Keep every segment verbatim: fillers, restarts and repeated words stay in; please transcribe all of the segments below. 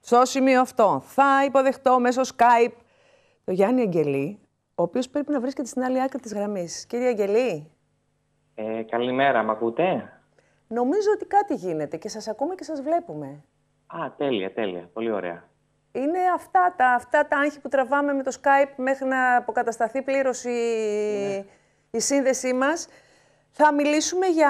Στο σημείο αυτό θα υποδεχτώ μέσω Skype τον Γιάννη Αγγελή, ο οποίος πρέπει να βρίσκεται στην άλλη άκρη της γραμμής. Κύριε Αγγελή. Ε, καλημέρα, μ' ακούτε? Νομίζω ότι κάτι γίνεται και σας ακούμε και σας βλέπουμε. Α, τέλεια, τέλεια. Πολύ ωραία. Είναι αυτά τα, αυτά τα άγχη που τραβάμε με το Skype μέχρι να αποκατασταθεί πλήρως η, ναι. η σύνδεσή μας. Θα μιλήσουμε για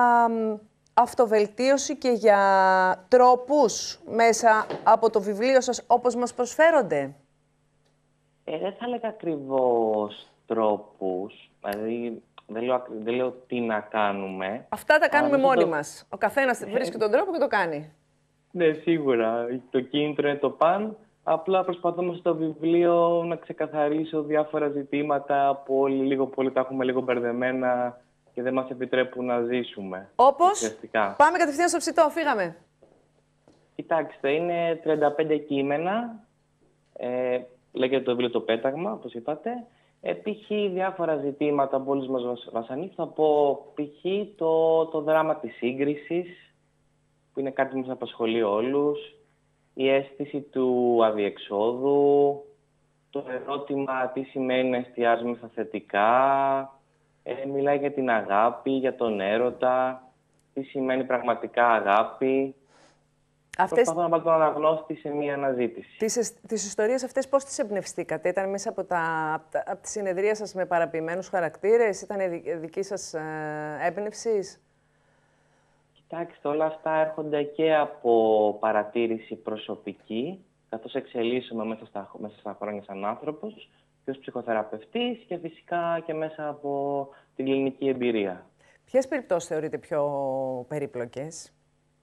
αυτοβελτίωση και για τρόπους μέσα από το βιβλίο σας όπως μας προσφέρονται. Ε, δεν θα έλεγα ακριβώς τρόπους, δηλαδή δεν λέω, δεν λέω τι να κάνουμε. Αυτά τα κάνουμε μόνοι το... μας. Ο καθένας βρίσκει τον τρόπο και το κάνει. Ναι, σίγουρα. Το κίνητρο είναι το παν. Απλά προσπαθούμε στο βιβλίο να ξεκαθαρίσω διάφορα ζητήματα που όλοι λίγο πολύ τα έχουμε λίγο μπερδεμένα και δεν μας επιτρέπουν να ζήσουμε. Όπως? Πάμε κατευθείαν στο ψητό, φύγαμε. Κοιτάξτε, είναι τριάντα πέντε κείμενα. Ε, λέγεται το βιβλίο το Πέταγμα, όπως είπατε. Ε, π.χ. διάφορα ζητήματα που όλους μας βασανίζουν. Θα πω π.χ. το, το δράμα της σύγκρισης, που είναι κάτι που μας απασχολεί όλους. Η αίσθηση του αδιεξόδου. Το ερώτημα τι σημαίνει να εστιάζουμε στα θετικά. Ε, μιλάει για την αγάπη, για τον έρωτα. Τι σημαίνει πραγματικά αγάπη. Αυτές... Προσπαθώ να βάλω τον αναγνώστη σε μία αναζήτηση. Τις, τις ιστορίες αυτές πώς τις εμπνευστήκατε? Ήταν μέσα από, τα, από, από τη συνεδρία σας με παραποιημένους χαρακτήρες? Ήταν δική σας ε, έμπνευση? Κοιτάξτε, όλα αυτά έρχονται και από παρατήρηση προσωπική, καθώς εξελίσσομαι μέσα στα, μέσα στα χρόνια σαν άνθρωπος και ως ψυχοθεραπευτής και φυσικά και μέσα από την κλινική εμπειρία. Ποιες περιπτώσεις θεωρείτε πιο περίπλοκες?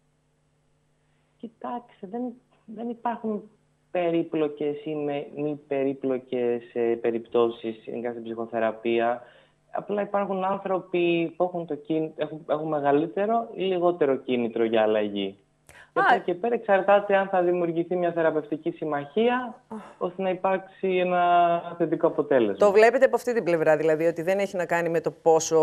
Κοιτάξτε, δεν, δεν υπάρχουν περίπλοκες ή με, μη περίπλοκες ε, περιπτώσεις στην ψυχοθεραπεία. Απλά υπάρχουν άνθρωποι που έχουν, το κίνη, έχουν, έχουν μεγαλύτερο ή λιγότερο κίνητρο για αλλαγή. Και από εκεί πέρα εξαρτάται αν θα δημιουργηθεί μια θεραπευτική συμμαχία, oh. ώστε να υπάρξει ένα θετικό αποτέλεσμα. Το βλέπετε από αυτή την πλευρά, δηλαδή, ότι δεν έχει να κάνει με το πόσο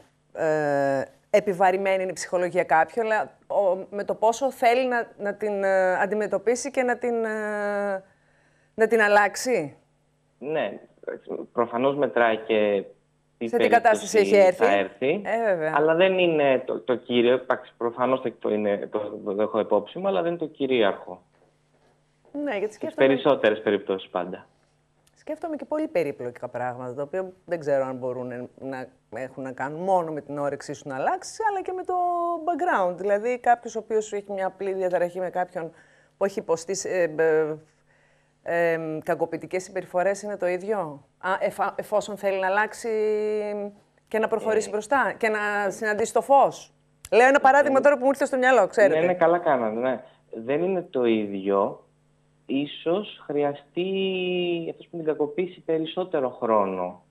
ε, επιβαρημένη είναι η ψυχολογία κάποιου, αλλά ο, με το πόσο θέλει να, να την ε, αντιμετωπίσει και να την, ε, να την αλλάξει. Ναι, προφανώς μετράει και σε τι κατάσταση έχει έρθει. έρθει ε, αλλά δεν είναι το, το κύριο. Προφανώς το, το, είναι, το, το έχω υπόψη μου, αλλά δεν είναι το κυρίαρχο. Ναι, γιατί σκέφτομαι... Στις περισσότερες περιπτώσεις πάντα. Σκέφτομαι και πολύ περίπλοκα πράγματα, τα οποία δεν ξέρω αν μπορούν να έχουν να κάνουν μόνο με την όρεξή σου να αλλάξει, αλλά και με το background. Δηλαδή, κάποιος ο οποίος έχει μια απλή διαταραχή με κάποιον που έχει υποστεί ε, ε, ε, κακοποιητικές συμπεριφορές, είναι το ίδιο. Α, εφα, εφόσον θέλει να αλλάξει και να προχωρήσει ε, μπροστά και να συναντήσει το φως. Λέω ένα παράδειγμα ε, τώρα που μου ήρθε στο μυαλό, ξέρετε. Ναι, ναι, καλά κάνατε, ναι. Δεν είναι το ίδιο. Ίσως χρειαστεί αυτός που την κακοποίηση περισσότερο χρόνο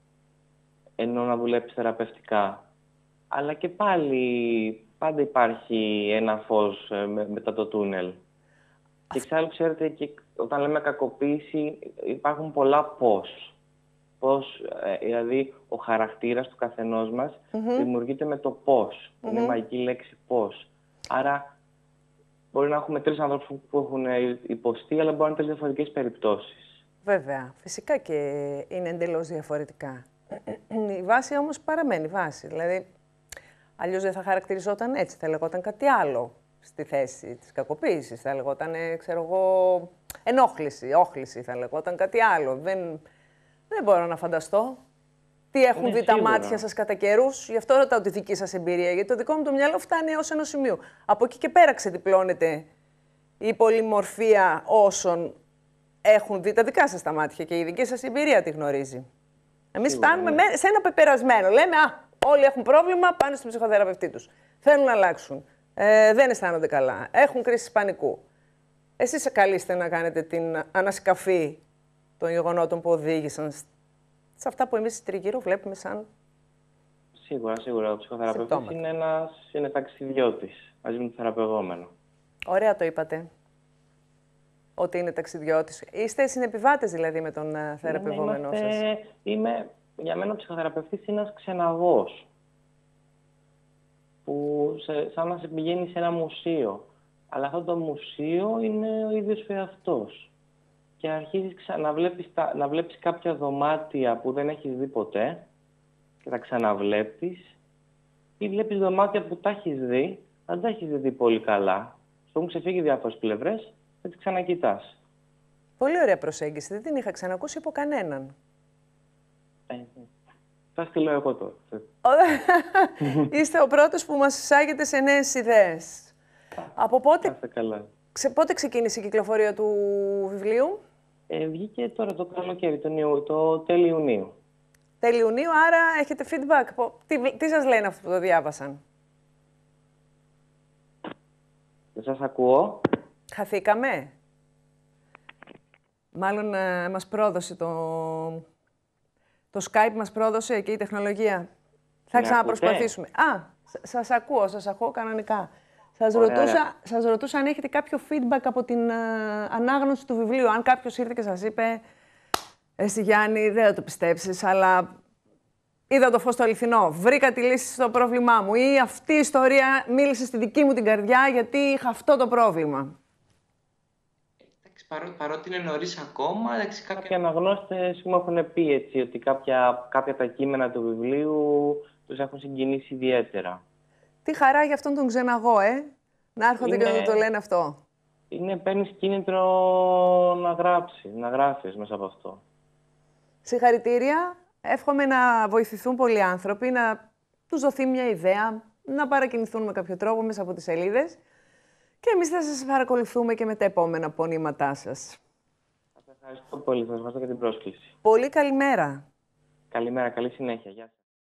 ενώ να δουλέψει θεραπευτικά. Αλλά και πάλι πάντα υπάρχει ένα φως με, μετά το τούνελ. Και εξάλλου, ξέρετε, και όταν λέμε κακοποίηση υπάρχουν πολλά πώς. Πώς, δηλαδή ο χαρακτήρας του καθενός μας mm-hmm. δημιουργείται με το πώς. Mm-hmm. Είναι η μαγική λέξη πώς. Άρα μπορεί να έχουμε τρεις ανθρώπους που έχουν υποστεί, αλλά μπορεί να είναι τρεις διαφορετικές περιπτώσεις. Βέβαια. Φυσικά και είναι εντελώς διαφορετικά. Η βάση όμως παραμένει βάση. Δηλαδή, αλλιώς δεν θα χαρακτηριζόταν έτσι. Θα λεγόταν κάτι άλλο στη θέση της κακοποίησης. Θα λεγόταν, ξέρω εγώ, ενόχληση, όχληση. Θα λεγόταν κάτι άλλο. Δεν, δεν μπορώ να φανταστώ τι έχουν ναι, δει σίγουρα. τα μάτια σας κατά καιρούς. Γι' αυτό ρωτάω τη δική σας εμπειρία. Γιατί το δικό μου το μυαλό φτάνει έως ενός σημείου. Από εκεί και πέρα ξεδιπλώνεται η πολυμορφία όσων έχουν δει τα δικά σας τα μάτια και η δική σας εμπειρία τη γνωρίζει. Εμείς σίγουρα, φτάνουμε ναι. σε ένα πεπερασμένο. Λέμε, α, όλοι έχουν πρόβλημα, πάνε στον ψυχοθεραπευτή τους. Θέλουν να αλλάξουν. Ε, δεν αισθάνονται καλά. Έχουν κρίσεις πανικού. Εσείς καλείστε να κάνετε την ανασκαφή των γεγονότων που οδήγησαν σε αυτά που εμείς τριγύρω βλέπουμε σαν... Σίγουρα, σίγουρα. Ο ψυχοθεραπευτής είναι ένας είναι ταξιδιώτης μαζί με τον θεραπευόμενο. Ωραία το είπατε. Ότι είναι ταξιδιώτης. Είστε συνεπιβάτες δηλαδή με τον uh, θεραπευόμενό ναι, είμαστε... σας. Είμαι... Για μένα ο ψυχοθεραπευτής είναι ένας ξεναγός. Που σε... σαν να σε πηγαίνει σε ένα μουσείο. Αλλά αυτό το μουσείο είναι ο ίδιος ο εαυτός. Και αρχίζεις ξα... να, βλέπεις τα... να βλέπεις κάποια δωμάτια που δεν έχεις δει ποτέ και τα ξαναβλέπεις, ή βλέπεις δωμάτια που τα έχεις δει, αλλά δεν τα έχεις δει πολύ καλά. Σου έχουν ξεφύγει διάφορες πλευρές και τις ξανακοιτάς. Πολύ ωραία προσέγγιση. Δεν την είχα ξανακούσει από κανέναν. Ε, θα στη λέω εγώ τώρα. Είστε ο πρώτος που μας εισάγεται σε νέες ιδέες. Από πότε, καλά. ξε, πότε ξεκίνησε η κυκλοφορία του βιβλίου? Ε, βγήκε τώρα το καλοκαίρι, τον Ιου, το τέλη Ιουνίου. Τέλη Ιουνίου, άρα έχετε feedback. Τι, τι σας λένε αυτοί που το διάβασαν? Δεν σας ακούω. Χαθήκαμε. Μάλλον ε, μας πρόδωσε το... Το Skype μας πρόδωσε και η τεχνολογία. Θα ξαναπροσπαθήσουμε. Α, σας ακούω, σας ακούω κανονικά. Σας ρωτούσα, σας ρωτούσα αν έχετε κάποιο feedback από την uh, ανάγνωση του βιβλίου. Αν κάποιος ήρθε και σας είπε «Εσύ Γιάννη, δεν θα το πιστέψεις, αλλά είδα το φως το αληθινό, βρήκα τη λύση στο πρόβλημά μου» ή «Αυτή η ιστορία μίλησε στη δική μου την καρδιά γιατί είχα αυτό το πρόβλημα». Παρό, παρότι είναι νωρίς ακόμα, εντάξει, κάποια... Κάποιοι αναγνώστες μου έχουν πει έτσι, ότι κάποια, κάποια τα κείμενα του βιβλίου τους έχουν συγκινήσει ιδιαίτερα. Τι χαρά για αυτόν τον ξεναγώ, ε! Να έρχονται είναι... και να το λένε αυτό. Είναι, παίρνεις κίνητρο να γράψεις, να γράφεις μέσα από αυτό. Συγχαρητήρια. Εύχομαι να βοηθηθούν πολλοί άνθρωποι, να τους δοθεί μια ιδέα, να παρακινηθούν με κάποιο τρόπο μέσα από τις σελίδες. Και εμείς θα σας παρακολουθούμε και με τα επόμενα πονήματά σας. Σας ευχαριστώ πολύ. Σας ευχαριστώ για την πρόσκληση. Πολύ καλημέρα. Καλημέρα. Καλή συνέχεια. Γεια σας.